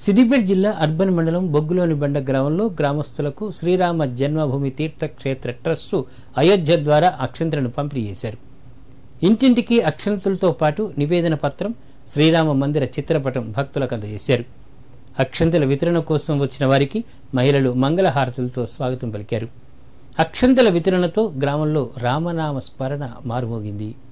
సిద్దిపేట జిల్లా అర్బన్ మండలం బొగ్గులోని బండ గ్రామంలో గ్రామస్తులకు శ్రీరామ జన్మభూమి తీర్థక్షేత్ర ట్రస్టు అయోధ్య ద్వారా అక్షంతలను పంపిణీ చేశారు. ఇంటింటికి అక్షంతలతో పాటు నివేదన పత్రం, శ్రీరామ మందిర చిత్రపటం భక్తులకు అందజేశారు. అక్షంతల వితరణ కోసం వచ్చిన వారికి మహిళలు మంగళహారతులతో స్వాగతం పలికారు. అక్షంతల వితరణతో గ్రామంలో రామనామ స్మరణ మారుమోగింది.